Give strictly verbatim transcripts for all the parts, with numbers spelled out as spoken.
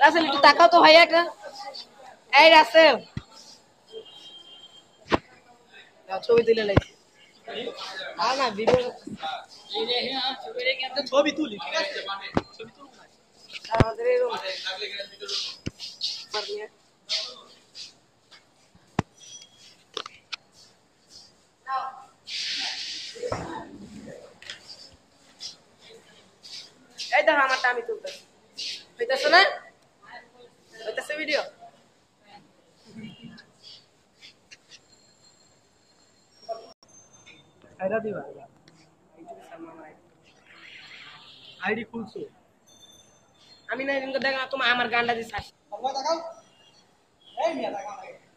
রাসেল একটু তাকাও তো ভাইয়া একটা। এই রাসেল ছবি তুলে লাগছে আর না ভিডিও ছবি তুলি ঠিক আছে ছবি তুলব না আমাদের এরকম এই দেখো আমারটা আমি তুলতেছি হইতাছে না হইতাছে ভিডিও আইডা দিবা আইডি খুলছো আমি না এদিনকে দেখা তোমার আমার গানটা দিছ আল্লাহ দেখাও এই মিয়া দেখাও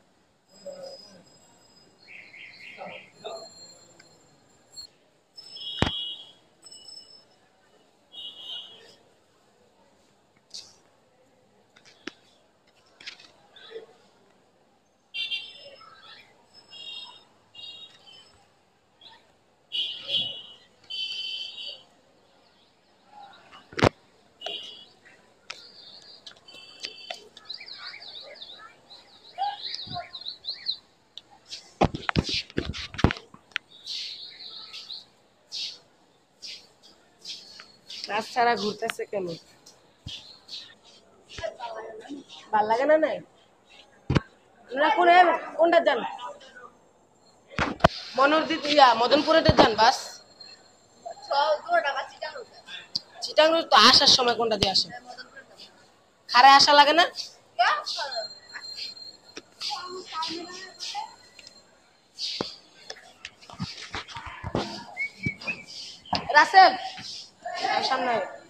রাত ছাড়া ঘুরতেছে কেন ভাল লাগে না নাই না কোনে কোনটা যান মনোরদিত ইয়া মদনপুরেতে যান বাস চিটাং তো আসার সময় কোনটা দিয়ে আসে খারায় আসা লাগে না রাসেল সামনে